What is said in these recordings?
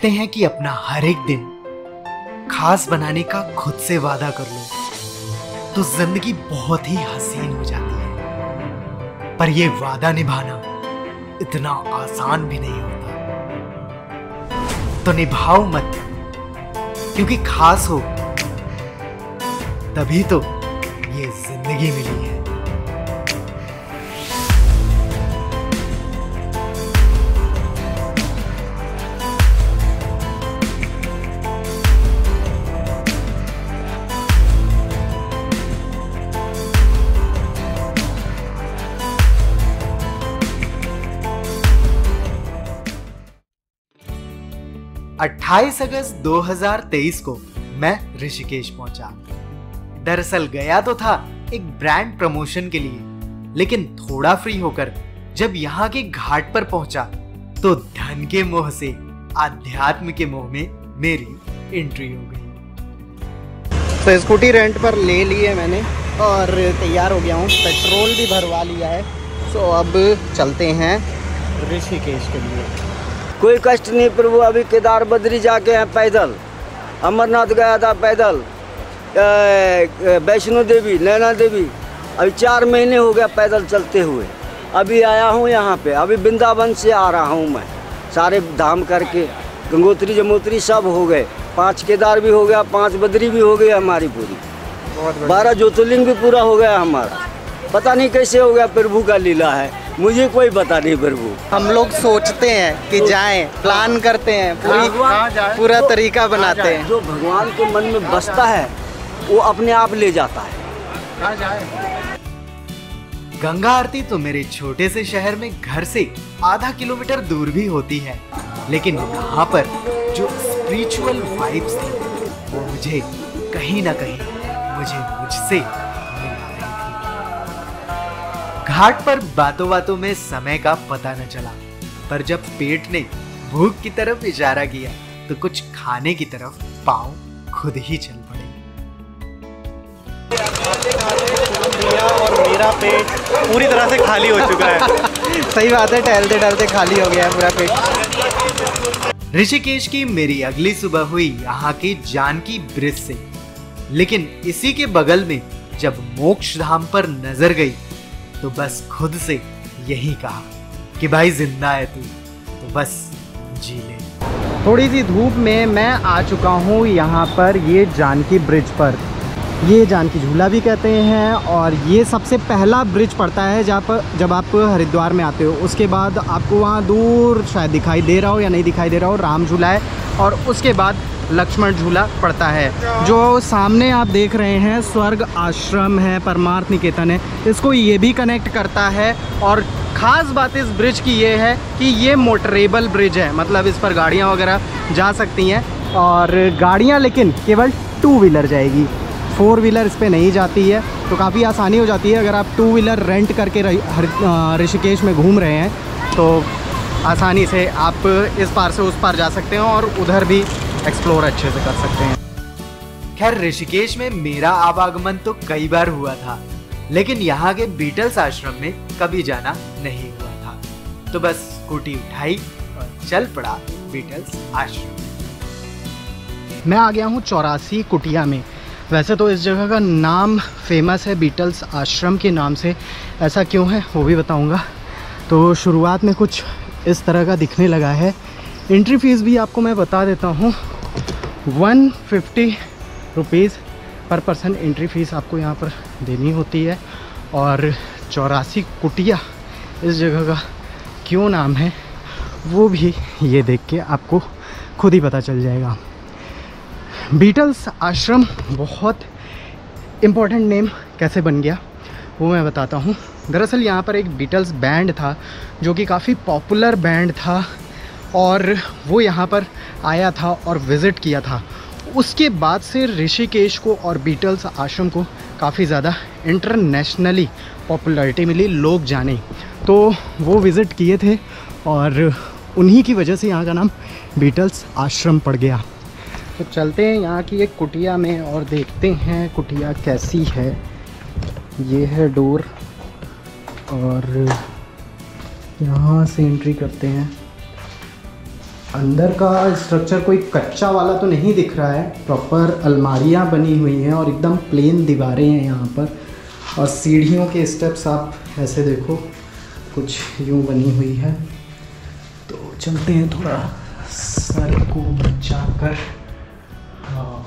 कहते हैं कि अपना हर एक दिन खास बनाने का खुद से वादा कर लो तो जिंदगी बहुत ही हसीन हो जाती है, पर यह वादा निभाना इतना आसान भी नहीं होता। तो निभाओ मत, क्योंकि खास हो तभी तो ये जिंदगी मिली है। 28 अगस्त 2023 को मैं ऋषिकेश पहुंचा। दरअसल गया तो था एक ब्रांड प्रमोशन के लिए, लेकिन थोड़ा फ्री होकर जब यहाँ के घाट पर पहुंचा तो धन के मोह से आध्यात्म के मोह में मेरी एंट्री हो गई। तो स्कूटी रेंट पर ले ली है मैंने और तैयार हो गया हूँ, पेट्रोल भी भरवा लिया है। तो अब चलते हैं ऋषिकेश के लिए। कोई कष्ट नहीं प्रभु, अभी केदार बद्री जाके हैं पैदल, अमरनाथ गया था पैदल, वैष्णो देवी, नैना देवी, अभी 4 महीने हो गया पैदल चलते हुए। अभी आया हूँ यहाँ पे, अभी वृंदावन से आ रहा हूँ मैं, सारे धाम करके गंगोत्री जमुत्री सब हो गए, 5 केदार भी हो गया, 5 बद्री भी हो गई हमारी पूरी, 12 ज्योतिर्लिंग भी पूरा हो गया हमारा। पता नहीं कैसे हो गया, प्रभु का लीला है, मुझे कोई पता नहीं प्रभु। हम लोग सोचते हैं कि जाएं, प्लान करते हैं, पूरा तरीका बनाते हैं। जो भगवान के मन में बसता है वो अपने आप ले जाता है। गंगा आरती तो मेरे छोटे से शहर में घर से आधा किलोमीटर दूर भी होती है, लेकिन यहाँ पर जो स्पिरिचुअल वाइब्स थी वो मुझे कहीं ना कहीं मुझसे मिला रही थी। घाट पर बातों बातों में समय का पता न चला, पर जब पेट ने भूख की तरफ इशारा किया तो कुछ खाने की तरफ पांव खुद ही चल पड़े। और मेरा पेट पूरी तरह से खाली हो चुका है। सही बात है, टहलते टहलते खाली हो गया है पूरा पेट। ऋषिकेश की मेरी अगली सुबह हुई यहाँ की जानकी ब्रिज से, लेकिन इसी के बगल में जब मोक्ष धाम पर नजर गई तो बस खुद से यही कहा कि भाई जिंदा है तू तो बस जी ले। थोड़ी सी धूप में मैं आ चुका हूँ यहाँ पर, ये जानकी ब्रिज पर। ये जानकी झूला भी कहते हैं और ये सबसे पहला ब्रिज पड़ता है जब आप हरिद्वार में आते हो। उसके बाद आपको वहाँ दूर शायद दिखाई दे रहा हो या नहीं दिखाई दे रहा हो, राम झूला है और उसके बाद लक्ष्मण झूला पड़ता है। जो सामने आप देख रहे हैं स्वर्ग आश्रम है, परमार्थ निकेतन है, इसको ये भी कनेक्ट करता है। और ख़ास बात इस ब्रिज की ये है कि ये मोटरेबल ब्रिज है, मतलब इस पर गाड़ियाँ वगैरह जा सकती हैं, और गाड़ियाँ लेकिन केवल 2 व्हीलर जाएगी, 4 व्हीलर इस पर नहीं जाती है। तो काफ़ी आसानी हो जाती है अगर आप 2 व्हीलर रेंट करके ऋषिकेश में घूम रहे हैं तो आसानी से आप इस पार से उस पार जा सकते हैं और उधर भी एक्सप्लोर अच्छे से कर सकते हैं। खैर ऋषिकेश में मेरा आवागमन तो कई बार हुआ था, लेकिन यहाँ के बीटल्स आश्रम में कभी जाना नहीं हुआ था। तो बस स्कूटी उठाई और चल पड़ा बीटल्स आश्रम। मैं आ गया हूँ 84 कुटिया में। वैसे तो इस जगह का नाम फेमस है बीटल्स आश्रम के नाम से, ऐसा क्यों है वो भी बताऊंगा। तो शुरुआत में कुछ इस तरह का दिखने लगा है। एंट्री फीस भी आपको मैं बता देता हूँ, 150 रुपीज़ पर पर्सन एंट्री फीस आपको यहाँ पर देनी होती है। और 84 कुटिया इस जगह का क्यों नाम है वो भी ये देख के आपको खुद ही पता चल जाएगा। बीटल्स आश्रम बहुत इम्पोर्टेंट नेम कैसे बन गया वो मैं बताता हूँ। दरअसल यहाँ पर एक बीटल्स बैंड था जो कि काफ़ी पॉपुलर बैंड था और वो यहाँ पर आया था और विज़िट किया था। उसके बाद से ऋषिकेश को और बीटल्स आश्रम को काफ़ी ज़्यादा इंटरनेशनली पॉपुलैरिटी मिली, लोग जाने, तो वो विज़िट किए थे और उन्हीं की वजह से यहाँ का नाम बीटल्स आश्रम पड़ गया। तो चलते हैं यहाँ की एक कुटिया में और देखते हैं कुटिया कैसी है। ये है डोर और यहाँ से एंट्री करते हैं। अंदर का स्ट्रक्चर कोई कच्चा वाला तो नहीं दिख रहा है, प्रॉपर अलमारियाँ बनी हुई हैं और एकदम प्लेन दीवारें हैं यहाँ पर। और सीढ़ियों के स्टेप्स आप ऐसे देखो, कुछ यूँ बनी हुई है। तो चलते हैं थोड़ा सर को बचाकर। हाँ,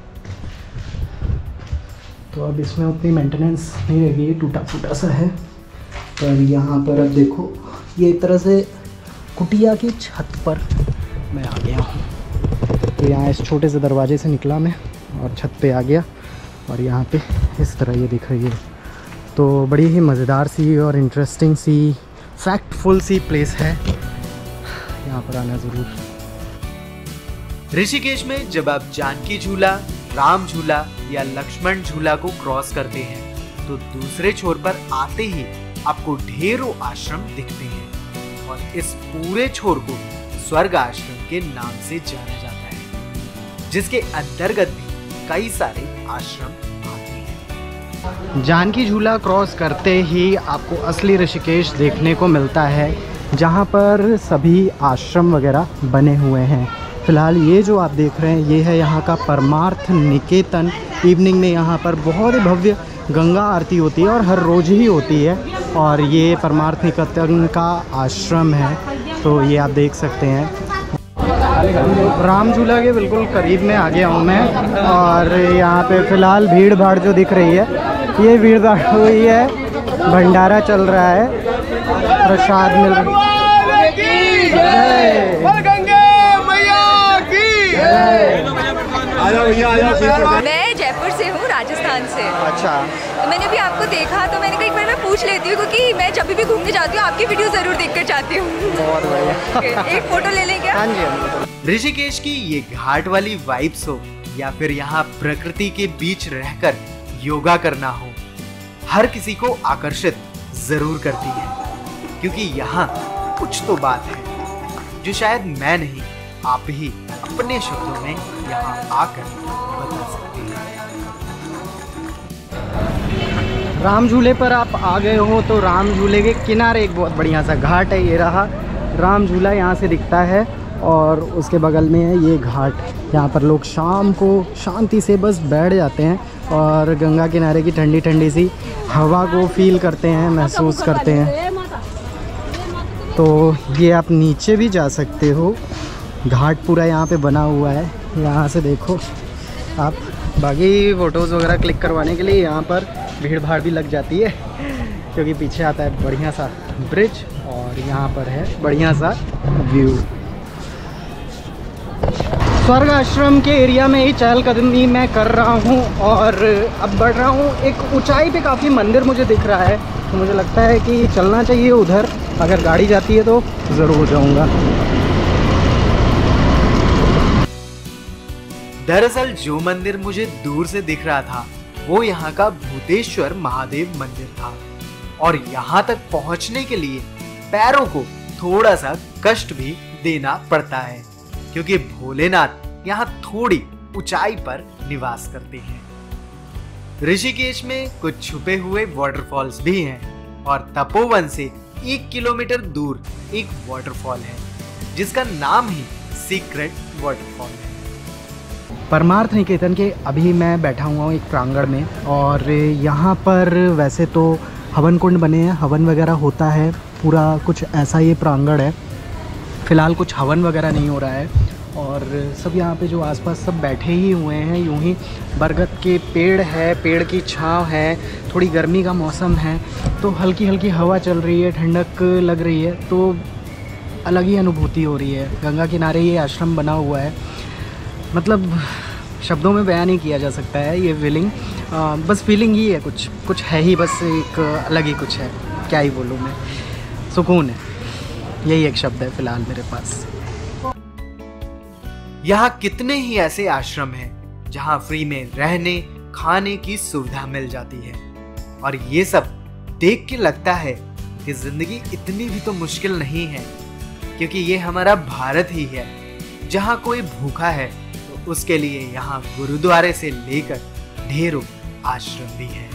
तो अब इसमें उतनी मेंटेनेंस नहीं रहेगी, टूटा फूटा सा है। पर यहाँ पर अब देखो, ये एक तरह से कुटिया की छत पर मैं आ गया हूँ। तो यहाँ इस छोटे से दरवाजे से निकला मैं और छत पे आ गया, और यहाँ पे इस तरह ये दिख रही है। तो बड़ी ही मज़ेदार सी और इंटरेस्टिंग सी, फैक्टफुल सी प्लेस है, यहाँ पर आना ज़रूर। ऋषिकेश में जब आप जानकी झूला, राम झूला या लक्ष्मण झूला को क्रॉस करते हैं तो दूसरे छोर पर आते ही आपको ढेरों आश्रम दिखते हैं, और इस पूरे छोर को स्वर्ग आश्रम के नाम से जाना जाता है, जिसके अंतर्गत भी कई सारे आश्रम आते हैं। जानकी झूला क्रॉस करते ही आपको असली ऋषिकेश देखने को मिलता है, जहाँ पर सभी आश्रम वगैरह बने हुए हैं। फ़िलहाल ये जो आप देख रहे हैं ये है यहाँ का परमार्थ निकेतन। इवनिंग में यहाँ पर बहुत ही भव्य गंगा आरती होती है, और हर रोज़ ही होती है। और ये परमार्थ निकेतन का आश्रम है, तो ये आप देख सकते हैं। राम झूला के बिल्कुल करीब में आ गया हूँ मैं, और यहाँ पे फ़िलहाल भीड़ भाड़ जो दिख रही है, ये भीड़ भाड़ हुई है, भंडारा चल रहा है, प्रसाद मिल रहा है। मैं जयपुर से हूँ, राजस्थान से। अच्छा, तो मैंने भी आपको देखा, तो मैंने कहा एक बार मैं पूछ लेती हूँ, क्योंकि मैं जब भी घूमने जाती हूँ आपकी वीडियो ज़रूर देखकर जाती हूँ। बहुत बढ़िया। एक फ़ोटो ले लें क्या? हाँ जी। ऋषिकेश की ये घाट वाली वाइब्स हो या फिर यहाँ प्रकृति के बीच रहकर योगा करना हो, हर किसी को आकर्षित जरूर करती है, क्योंकि यहाँ कुछ तो बात है जो शायद मैं नहीं, आप ही अपने शब्दों में यहाँ आकर बता सकते हैं। राम झूले पर आप आ गए हो, तो राम झूले के किनारे एक बहुत बढ़िया सा घाट है। ये रहा राम झूला, यहाँ से दिखता है, और उसके बगल में है ये घाट। यहाँ पर लोग शाम को शांति से बस बैठ जाते हैं और गंगा किनारे की ठंडी ठंडी सी हवा को फील करते हैं, महसूस करते हैं। तो ये आप नीचे भी जा सकते हो, घाट पूरा यहाँ पे बना हुआ है। यहाँ से देखो आप, बाकी फ़ोटोज़ वगैरह क्लिक करवाने के लिए यहाँ पर भीड़ भाड़ भी लग जाती है, क्योंकि पीछे आता है बढ़िया सा ब्रिज, और यहाँ पर है बढ़िया सा व्यू। स्वर्ग आश्रम के एरिया में ही चहलकदमी मैं कर रहा हूँ, और अब बढ़ रहा हूँ। एक ऊंचाई पे काफ़ी मंदिर मुझे दिख रहा है, तो मुझे लगता है कि चलना चाहिए उधर। अगर गाड़ी जाती है तो ज़रूर जाऊँगा। दरअसल जो मंदिर मुझे दूर से दिख रहा था वो यहाँ का भूतेश्वर महादेव मंदिर था, और यहाँ तक पहुँचने के लिए पैरों को थोड़ा सा कष्ट भी देना पड़ता है, क्योंकि भोलेनाथ यहाँ थोड़ी ऊंचाई पर निवास करते हैं। ऋषिकेश में कुछ छुपे हुए वाटरफॉल्स भी हैं, और तपोवन से 1 किलोमीटर दूर एक वाटरफॉल है जिसका नाम ही सीक्रेट वाटरफॉल है। परमार्थ निकेतन के अभी मैं बैठा हुआ हूँ एक प्रांगण में, और यहाँ पर वैसे तो हवन कुंड बने हैं, हवन वगैरह होता है, पूरा कुछ ऐसा ये प्रांगण है। फ़िलहाल कुछ हवन वगैरह नहीं हो रहा है, और सब यहाँ पे जो आसपास सब बैठे ही हुए हैं यूं ही। बरगद के पेड़ है, पेड़ की छांव है, थोड़ी गर्मी का मौसम है, तो हल्की हल्की हवा चल रही है, ठंडक लग रही है, तो अलग ही अनुभूति हो रही है। गंगा किनारे ये आश्रम बना हुआ है, मतलब शब्दों में बयान नहीं किया जा सकता है ये फीलिंग। बस फीलिंग ही है, कुछ है ही, बस एक अलग ही कुछ है, क्या ही बोलूँ मैं। सुकून है, यही एक शब्द है फ़िलहाल मेरे पास। यहाँ कितने ही ऐसे आश्रम हैं जहाँ फ्री में रहने खाने की सुविधा मिल जाती है, और ये सब देख के लगता है कि जिंदगी इतनी भी तो मुश्किल नहीं है, क्योंकि ये हमारा भारत ही है जहाँ कोई भूखा है तो उसके लिए यहाँ गुरुद्वारे से लेकर ढेरों आश्रम भी है।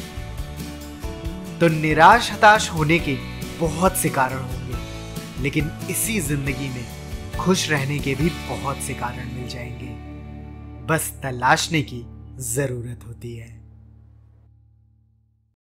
तो निराश हताश होने के बहुत से कारण होंगे, लेकिन इसी जिंदगी में खुश रहने के भी बहुत से कारण मिल जाएंगे, बस तलाशने की जरूरत होती है।